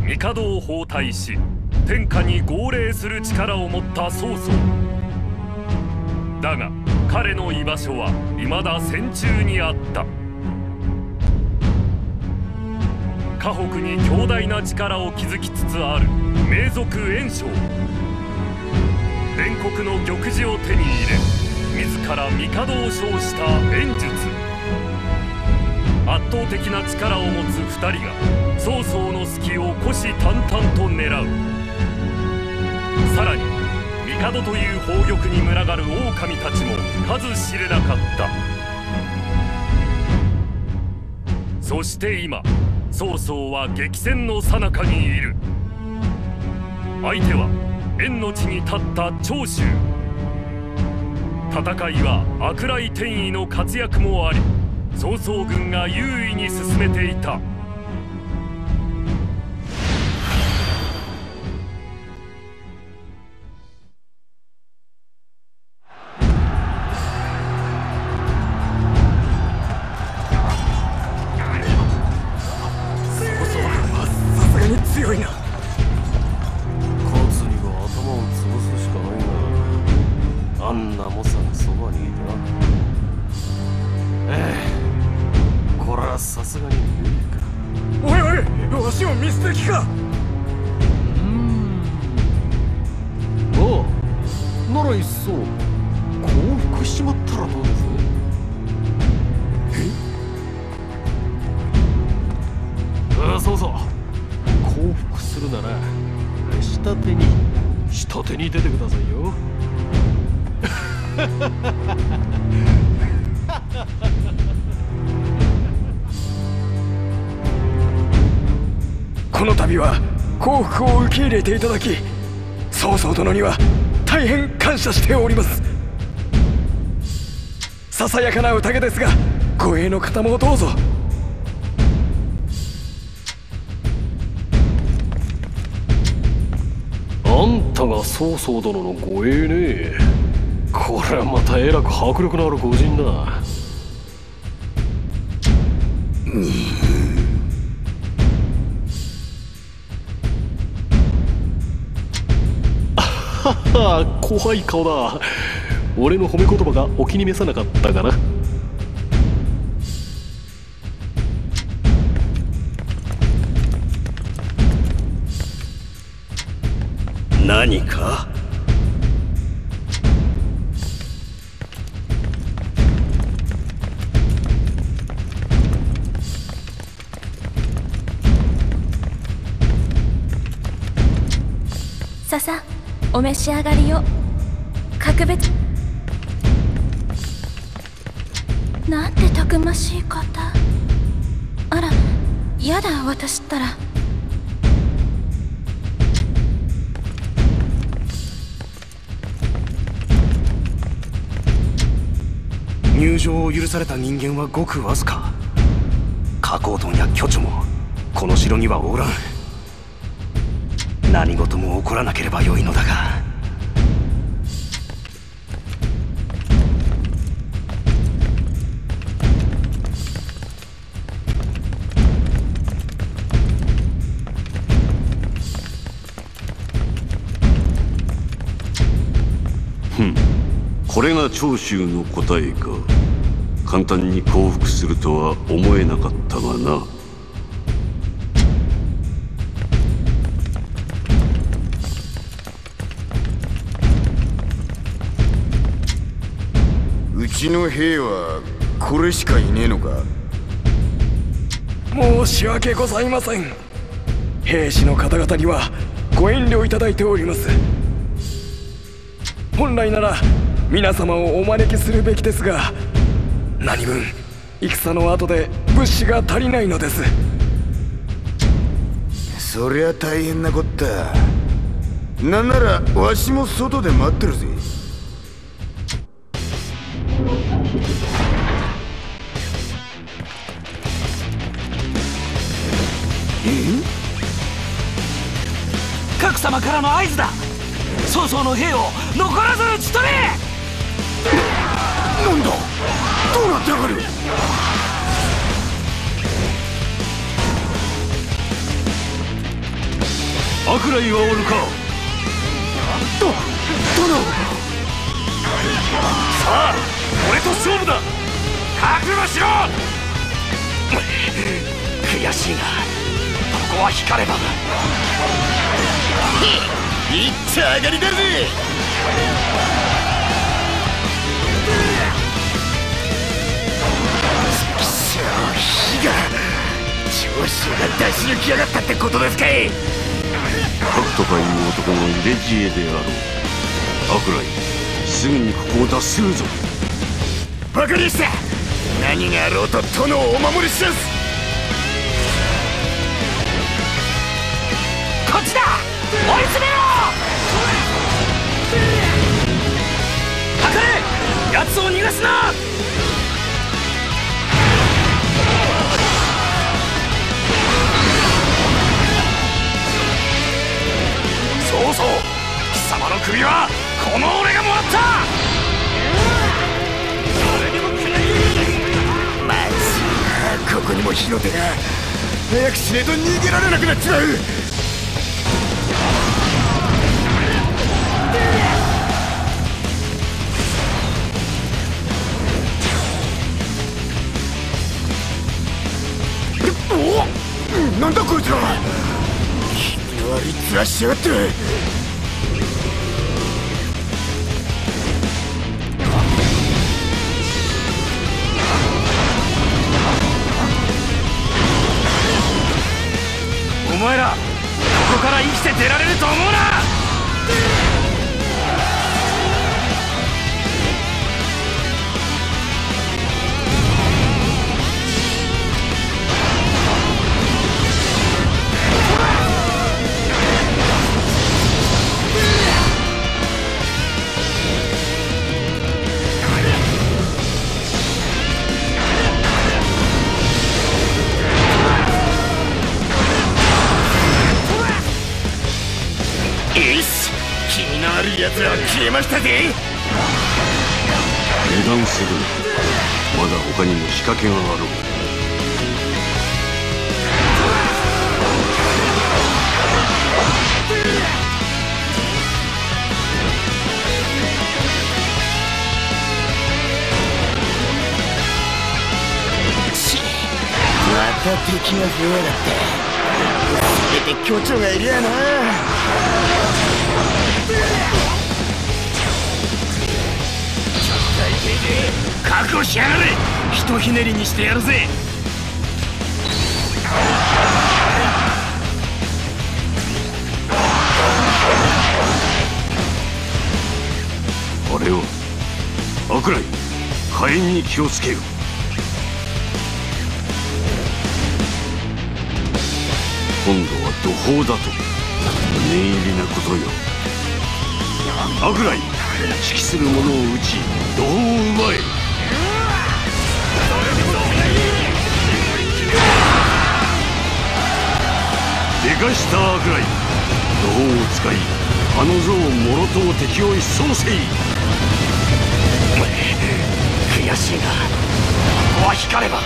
帝を包帯し天下に号令する力を持った曹操だが、彼の居場所は未だ戦中にあった。河北に強大な力を築きつつある名族袁紹、伝国の玉璽を手に入れ自ら帝を称した袁術。圧倒的な力を持つ2人が曹操の隙を虎視眈々と狙う。さらに帝という宝玉に群がる狼たちも数知れなかった。そして今曹操は激戦の最中にいる。相手は袁の地に立った長州。戦いは悪来転移の活躍もあり、曹操軍が優位に進めていた。 強いな。 勝つには頭を潰すしかないが、あんな猛者がそばにいた。これはさすがに無理か。 おいおい、わしを見捨てる気か。 おう、ならいっそ降伏しちまったらどうです？そうそう、降伏するなら下手に出てくださいよ。 この度は降伏を受け入れていただき、曹操殿には大変感謝しております。ささやかな宴ですが、護衛の方もどうぞ。 あんたが曹操殿の護衛ね。これはまたえらく迫力のある御仁だ。怖い顔だ。俺の褒め言葉がお気に召さなかったかな。 何か？ ささ、お召し上がりを。格別。なんてたくましい方。あら、やだ私ったら。 入場を許された人間はごくわずか。加工屯や巨著もこの城にはおらん。何事も起こらなければよいのだが。 これが長州の答えか。簡単に降伏するとは思えなかったがな。 うちの兵はこれしかいねえのか？ 申し訳ございません。兵士の方々にはご遠慮いただいております。本来なら皆様をお招きするべきですが、何分戦の後で物資が足りないのです。 そりゃ大変なこった。なんならわしも外で待ってるぜ。 各様からの合図だ。曹操の兵を残らず討ち取れ。 なんだ、どうなってやがる。 悪来はおるか。 殿。 さあ俺と勝負だ。覚悟しろ。悔しいがここは光れば。 いっちゃ上がりだぜ。火が長州が出し抜きやがったってことですかい。 核とかいう男の入れ知恵であろう。悪来、すぐにここを脱するぞ。 わかりました。何があろうと殿をお守りします。 こっちだ。追い詰めろ。 測れ。奴を逃がすな。そうそう、貴様の首はこの俺がもらった。 マジここにも火の手が。早くしねえと逃げられなくなっちまう。お、なんだこいつら。気味悪い面しやがって。 お前らここから生きて出られると思うな。 奴らは消えましたぜ。 油断するな。まだ他にも仕掛けがあろう。 また敵が増えやがって。せめて巨長がいりゃな。 覚悟しやがれ。ひとひねりにしてやるぜ。 あれは悪来、火炎に気をつけよ。今度は土砲だと。念入りなことよ。悪来、指揮する者を撃ち土砲を奪え。でかした悪来、土砲を使いあの像もろとも敵を一掃せい。 悔しいがここは光れば。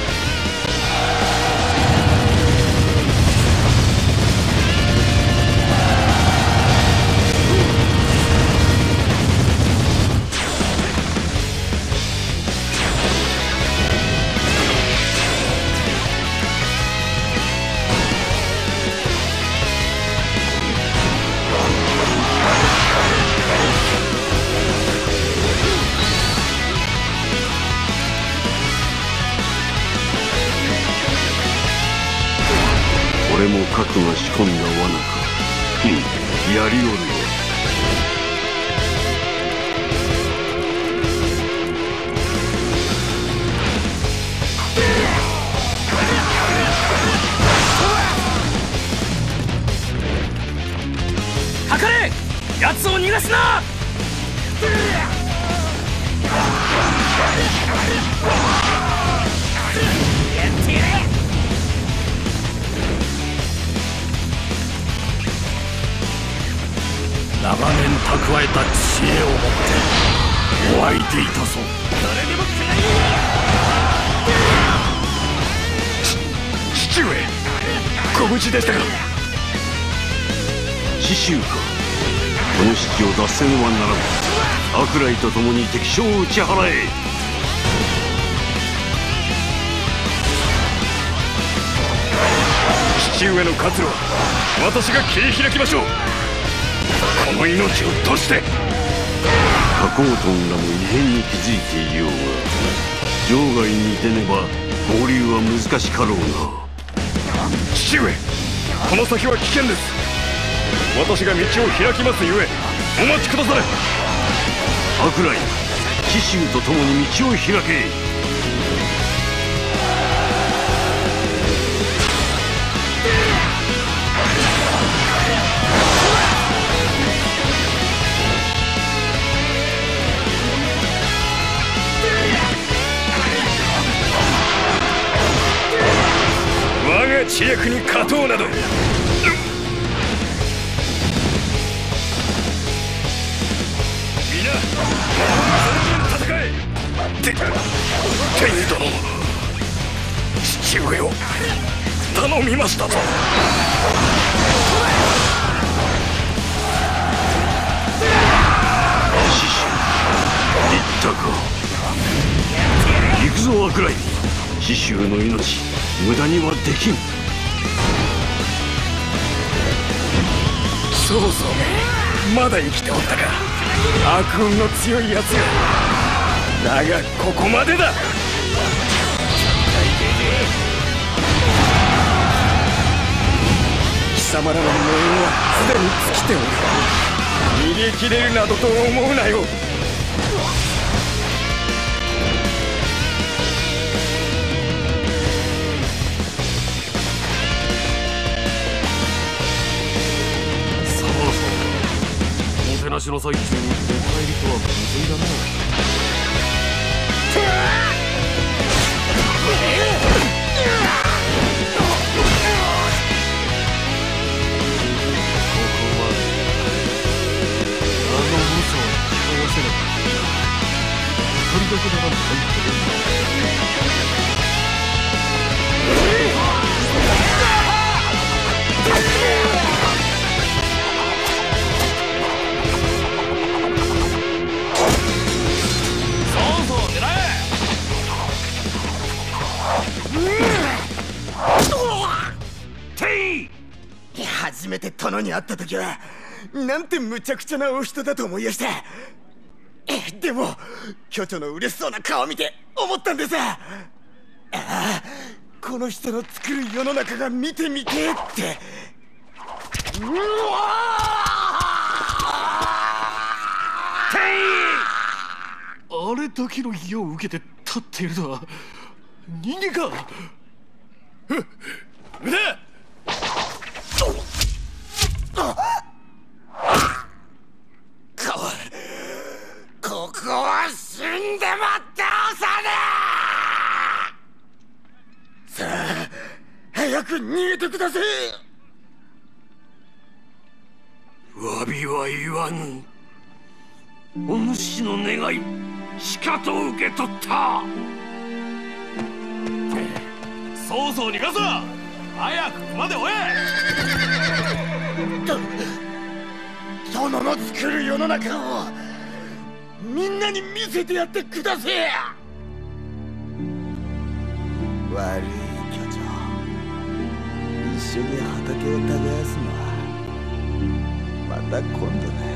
これも核が仕込んだ罠か。やりおるよ。 測れ。奴を逃がすな。 長年蓄えた知恵をもってお相手いたそう。 誰でも父上、ご無事でしたか。 死州か。この式を脱せねばならぬ。悪雷と共に敵将を打ち払え。 父上の活路、私が切り開きましょう。この命を賭して。 加工トンらも異変に気づいていようが、場外に出ねば合流は難しかろうな。 父上、この先は危険です。私が道を開きますゆえお待ちくだされ。 悪雷、紀州と共に道を開け。 我が知略に勝とうなど。天意殿、父上を頼みましたぞ。 死守言ったか。行くぞ悪雷、死州の命無駄にはできん。 曹操め、まだ生きておったか。悪運の強いやつよ。だがここまでだ。貴様らの命運はすでに尽きておる。逃げ切れるなどと思うなよ。 そうそう、もてなしの最中にお帰りとはむずいだな。一人だけなら入ってる。そうそう狙え。初めて殿に会った時はなんてむちゃくちゃなお人だと思いやした。でも巨著の嬉しそうな顔を見て思ったんです。ああ、この人の作る世の中が見てみてえって。うわあれだけの意を受けて立っているとは人間か。 腕ここは死んでも倒さねえ。さあ早く逃げてください。 詫びは言わぬ。お主の願いしかと受け取った。 曹操逃がすな。早く馬で追え。 殿の作る世の中をみんなに見せてやってください。悪い巨匠、一緒に畑を耕すのはまた今度だ。